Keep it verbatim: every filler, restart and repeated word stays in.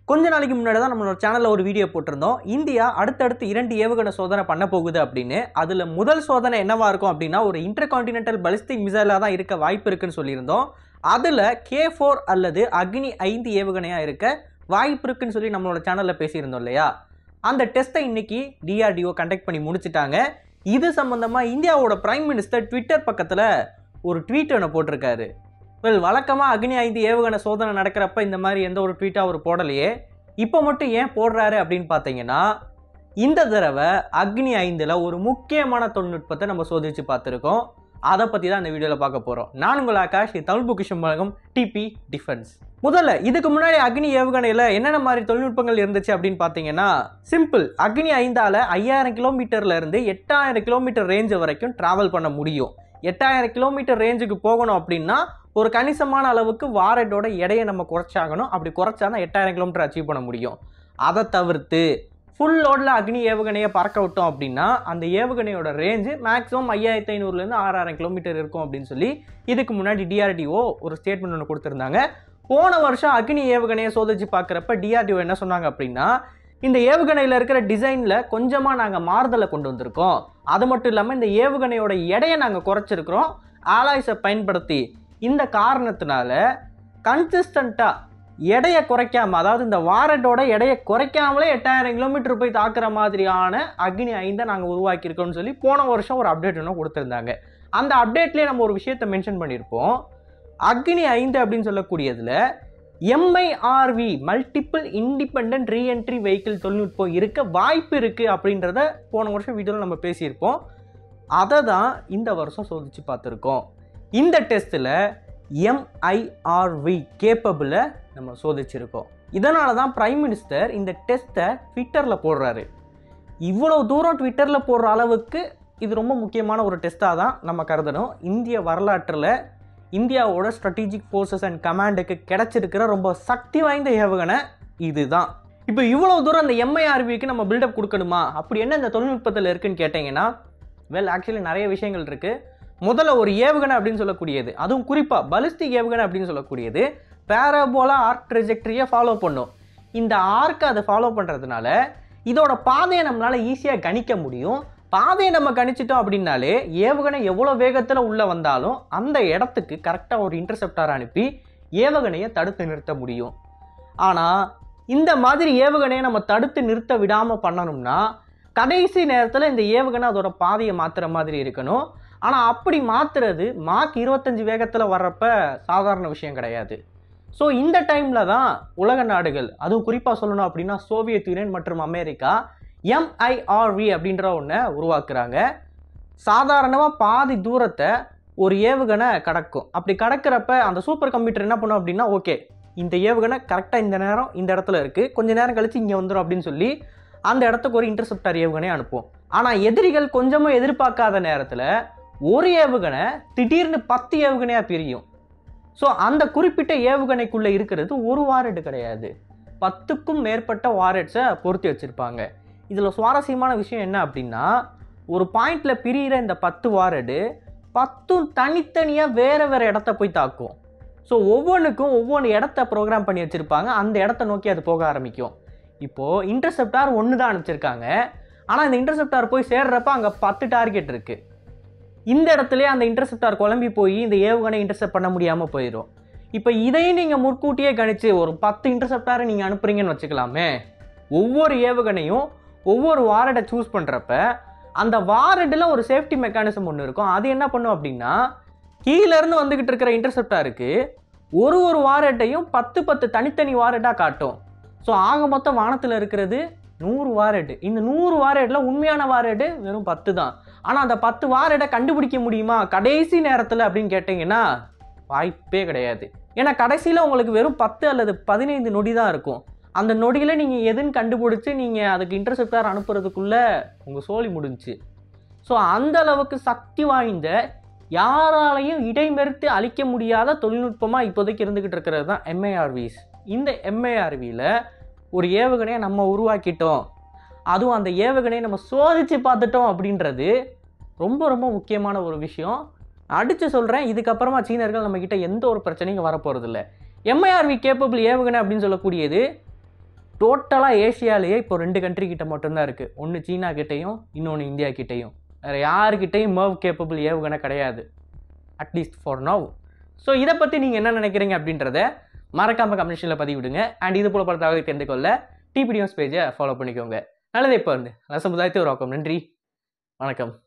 கொஞ்ச நாளைக்கு முன்னாடி தான் நம்மளோட சேனல்ல ஒரு வீடியோ போட்டிருந்தோம். இந்தியா அடுத்தடுத்து இரண்டு ஏவுகணை சோதனை பண்ண போகுது அப்படின்னு. அதுல முதல் சோதனை என்னவா இருக்கும் அப்படின்னா ஒரு இன்டர்கான்டினென்டல் பாலிஸ்டிக் மிசைலா தான் இருக்க வாய்ப்பு இருக்குன்னு சொல்லியிருந்தோம். அதுல கே ஃபோர் அல்லது அக்னி ஐந்து ஏவுகணையா இருக்க வாய்ப்பு இருக்குன்னு சொல்லி நம்மளோட சேனல்ல பேசியிருந்தோம் இல்லையா? அந்த டெஸ்ட்டை இன்னைக்கு டிஆர்டிஓ கண்டக்ட் பண்ணி முடிச்சிட்டாங்க. இது சம்பந்தமா இந்தியாவோட பிரைம் மினிஸ்டர் ட்விட்டர் பக்கத்துல ஒரு ட்வீட் ஒன்று போட்டிருக்காரு. வெல், வழக்கமாக அக்னி ஐந்து ஏவுகணை சோதனை நடக்கிறப்ப இந்த மாதிரி எந்த ஒரு ட்வீட்டாக அவர் போடலையே, இப்போ மட்டும் ஏன் போடுறாரு அப்படின்னு பார்த்தீங்கன்னா, இந்த தடவை அக்னி ஐந்தில் ஒரு முக்கியமான தொழில்நுட்பத்தை நம்ம சோதிச்சு பார்த்துருக்கோம். அதை பற்றி தான் இந்த வீடியோவில் பார்க்க போகிறோம். நான் உங்கள் ஆகாஷ், தமிழ் பொக்கிஷம் வழங்கும் டிபி டிஃபென்ஸ். முதல்ல இதுக்கு முன்னாடி அக்னி ஏவுகணையில் என்னென்ன மாதிரி தொழில்நுட்பங்கள் இருந்துச்சு அப்படின்னு பார்த்தீங்கன்னா, சிம்பிள். அக்னி ஐந்தால் ஐயாயிரம் கிலோமீட்டர்ல இருந்து எட்டாயிரம் கிலோமீட்டர் ரேஞ்சு வரைக்கும் டிராவல் பண்ண முடியும். எட்டாயிரம் கிலோமீட்டர் ரேஞ்சுக்கு போகணும் அப்படின்னா ஒரு கணிசமான அளவுக்கு வாரட்டோட எடையை நம்ம குறைச்சாகணும். அப்படி குறைச்சா தான் எட்டாயிரம் கிலோமீட்டர் அச்சீவ் பண்ண முடியும். அதை தவிர்த்து ஃபுல் லோடில் அக்னி ஏவுகணையை பறக்க விட்டோம் அப்படின்னா அந்த ஏவுகணையோட ரேஞ்சு மேக்ஸிமம் ஐயாயிரத்தி ஐநூறுலேருந்து ஆறாயிரம் கிலோமீட்டர் இருக்கும் அப்படின்னு சொல்லி இதுக்கு முன்னாடி டிஆர்டிஓ ஒரு ஸ்டேட்மெண்ட் ஒன்று கொடுத்துருந்தாங்க. போன வருஷம் அக்னி ஏவுகணையை சோதிச்சு பார்க்குறப்ப டிஆர்டிஓ என்ன சொன்னாங்க அப்படின்னா, இந்த ஏவுகணையில் இருக்கிற டிசைனில் கொஞ்சமாக நாங்கள் மாறுதலை கொண்டு வந்திருக்கோம். அது மட்டும் இல்லாமல் இந்த ஏவுகணையோட எடையை நாங்கள் குறைச்சிருக்கிறோம் ஆலாய்ஸை பயன்படுத்தி. இந்த காரணத்தினால கன்சிஸ்டண்ட்டாக எடையை குறைக்காம, அதாவது இந்த வாரட்டோட எடையை குறைக்காமலே எட்டாயிரம் கிலோமீட்டர் போய் தாக்குற மாதிரியான அக்னி ஐந்தை நாங்கள் உருவாக்கியிருக்கோம்னு சொல்லி போன வருஷம் ஒரு அப்டேட் ஒன்று கொடுத்துருந்தாங்க. அந்த அப்டேட்லேயே நம்ம ஒரு விஷயத்தை மென்ஷன் பண்ணியிருப்போம். அக்னி ஐந்து அப்படின்னு சொல்லக்கூடியதில் MIRV multiple independent reentry vehicle தொழில்நுட்பம் இருக்க வாய்ப்பு இருக்குது அப்படின்றத போன வருஷம் வீடியோவில் நம்ம பேசியிருப்போம். அதை தான் இந்த வருஷம் சோதிச்சு பார்த்துருக்கோம். இந்த டெஸ்ட்டில் எம்ஐஆர்வி கேப்பபிளை நம்ம சோதிச்சிருக்கோம். இதனால தான் பிரைம் மினிஸ்டர் இந்த டெஸ்ட்டை ட்விட்டரில் போடுறாரு. இவ்வளோ தூரம் ட்விட்டரில் போடுற அளவுக்கு இது ரொம்ப முக்கியமான ஒரு டெஸ்ட்டாக தான் நம்ம கருதணும். இந்திய வரலாற்றில் இந்தியாவோட ஸ்ட்ராட்டஜிக் ஃபோர்ஸஸ் அண்ட் கமாண்டுக்கு கிடைச்சிருக்கிற ரொம்ப சக்தி வாய்ந்த ஏவுகணை இதுதான். இப்போ இவ்வளோ தூரம் அந்த எம்ஐஆர்விக்கு நம்ம பில்டப் கொடுக்கணுமா? அப்படி என்ன இந்த தொழில்நுட்பத்தில் இருக்குன்னு கேட்டிங்கன்னா, வெல் ஆக்சுவலி நிறைய விஷயங்கள் இருக்குது. முதல்ல ஒரு ஏவுகணை அப்படின்னு சொல்லக்கூடியது, அதுவும் குறிப்பாக பாலிஸ்டிக் ஏவுகணை அப்படின்னு சொல்லக்கூடியது பேராபோலா ஆர்க் ட்ரெஜெக்டரியை ஃபாலோ பண்ணும். இந்த ஆர்க்கை அதை ஃபாலோ பண்ணுறதுனால இதோட பாதையை நம்மளால் ஈஸியாக கணிக்க முடியும். பாதையை நம்ம கணிச்சிட்டோம் அப்படின்னாலே ஏவுகணை எவ்வளோ வேகத்தில் உள்ளே வந்தாலும் அந்த இடத்துக்கு கரெக்டாக ஒரு இன்டர்செப்டார் அனுப்பி ஏவுகணையை தடுத்து நிறுத்த முடியும். ஆனால் இந்த மாதிரி ஏவுகணையை நம்ம தடுத்து நிறுத்த விடாமல் பண்ணணும்னா கடைசி நேரத்தில் இந்த ஏவுகணை அதோட பாதையை மாற்றுற மாதிரி இருக்கணும். ஆனால் அப்படி மாற்றுறது மார்க் இருபத்தஞ்சு வேகத்தில் வர்றப்ப சாதாரண விஷயம் கிடையாது. ஸோ இந்த டைமில் தான் உலக நாடுகள், அதுவும் குறிப்பாக சொல்லணும் அப்படின்னா சோவியத் யூனியன் மற்றும் அமெரிக்கா எம்ஐஆர்வி அப்படின்ற ஒன்றை உருவாக்குறாங்க. சாதாரணமாக பாதி தூரத்தை ஒரு ஏவுகணை கடக்கும். அப்படி கடக்கிறப்ப அந்த சூப்பர் கம்ப்யூட்டர் என்ன பண்ணும் அப்படின்னா, ஓகே இந்த ஏவுகணை கரெக்டாக இந்த நேரம் இந்த இடத்துல இருக்குது, கொஞ்சம் நேரம் கழித்து இங்கே வந்துடும் அப்படின்னு சொல்லி அந்த இடத்துக்கு ஒரு இன்டர்செப்டார் ஏவுகணை அனுப்பும். ஆனால் எதிரிகள் கொஞ்சமும் எதிர்பார்க்காத நேரத்தில் ஒரு ஏவுகணை திடீர்னு பத்து ஏவுகணையாக பிரியும். ஸோ அந்த குறிப்பிட்ட ஏவுகணைக்குள்ளே இருக்கிறது ஒரு வாரட் கிடையாது, பத்துக்கும் மேற்பட்ட வாரட்ஸை பொருத்தி வச்சுருப்பாங்க. இதில் சுவாரஸ்யமான விஷயம் என்ன அப்படின்னா, ஒரு பாயிண்டில் பிரிகிற இந்த பத்து வாரடு பத்தும் தனித்தனியாக வேறு வேறு இடத்த போய் தாக்கும். ஸோ ஒவ்வொன்றுக்கும் ஒவ்வொன்று இடத்த ப்ரோக்ராம் பண்ணி வச்சுருப்பாங்க. அந்த இடத்த நோக்கி அது போக ஆரம்பிக்கும். இப்போது இன்டர்செப்டார் ஒன்று தான் அனுப்பிச்சிருக்காங்க. ஆனால் இந்த இன்டர்செப்டார் போய் சேர்றப்ப அங்கே பத்து டார்கெட் இருக்குது. இந்த இடத்துலேயே அந்த இன்டர்செப்டார் குழம்பி போய் இந்த ஏவுகணை இன்டர்செப்ட் பண்ண முடியாமல் போயிடும். இப்போ இதையும் நீங்கள் முன்கூட்டியே கணிச்சு ஒரு பத்து இன்டர்செப்டாரை நீங்கள் அனுப்புறீங்கன்னு வச்சுக்கலாமே. ஒவ்வொரு ஏவுகணையும் ஒவ்வொரு வாரடை சூஸ் பண்ணுறப்ப அந்த வாரடில் ஒரு சேஃப்டி மெக்கானிசம் ஒன்று இருக்கும். அது என்ன பண்ணும் அப்படின்னா, கீழேருந்து வந்துக்கிட்டு இருக்கிற இன்டர்செப்டாருக்கு ஒரு ஒரு வாரட்டையும் பத்து பத்து தனித்தனி வாரட்டாக காட்டும். ஸோ ஆக மொத்தம் வானத்தில் இருக்கிறது நூறு வாரட். இந்த நூறு வாரட்டில் உண்மையான வாரட் வெறும் பத்து தான். ஆனால் அந்த பத்து வாரட்டை கண்டுபிடிக்க முடியுமா கடைசி நேரத்தில் அப்படின்னு கேட்டிங்கன்னா வாய்ப்பே கிடையாது. ஏன்னா கடைசியில் உங்களுக்கு வெறும் பத்து அல்லது பதினைந்து நொடி தான் இருக்கும். அந்த நொடியில் நீங்கள் எதுன்னு கண்டுபிடிச்சி நீங்கள் அதுக்கு இன்டர்செப்டார் அனுப்புறதுக்குள்ளே உங்கள் சோலி முடிஞ்சிச்சு. ஸோ அந்த அளவுக்கு சக்தி வாய்ந்த, யாராலையும் இடைமறித்து அழிக்க முடியாத தொழில்நுட்பமாக இப்போதைக்கு இருந்துக்கிட்டு இருக்கிறது தான் எம்ஐஆர்விஸ். இந்த எம்ஐஆர்வியில் ஒரு ஏவுகணையை நம்ம உருவாக்கிட்டோம், அதுவும் அந்த ஏவுகணையை நம்ம சோதித்து பார்த்துட்டோம் அப்படின்றது ரொம்ப ரொம்ப முக்கியமான ஒரு விஷயம். அடித்து சொல்கிறேன், இதுக்கப்புறமா சீனர்கள் நம்மக்கிட்ட எந்த ஒரு பிரச்சனையும் வரப்போகிறதில்ல. எம்ஐஆர்வி கேப்பபிள் ஏவுகணை அப்படின்னு சொல்லக்கூடியது டோட்டலாக ஏஷியாலேயே இப்போ ரெண்டு கண்ட்ரி கிட்ட மட்டும்தான் இருக்குது. ஒன்று சீனா கிட்டேயும் இன்னொன்று இந்தியா கிட்டேயும். வேறு யாருக்கிட்டையும் மர்வ் கேப்பபிள் ஏவுகணை கிடையாது, அட்லீஸ்ட் ஃபார் நவ். ஸோ இதை பற்றி நீங்கள் என்ன நினைக்கிறீங்க அப்படின்றத மறக்காமல் கமெண்ட்ஸில் பதிவிடுங்க. அண்ட் இது போல பல தகவல் தெரிந்து கொள்ள டிபிடிஎம்ஸ் பேஜை ஃபாலோ பண்ணிக்கோங்க. நல்லது. இப்போ வந்து நல்ல சமுதாயத்தை உருவாக்கும். நன்றி, வணக்கம்.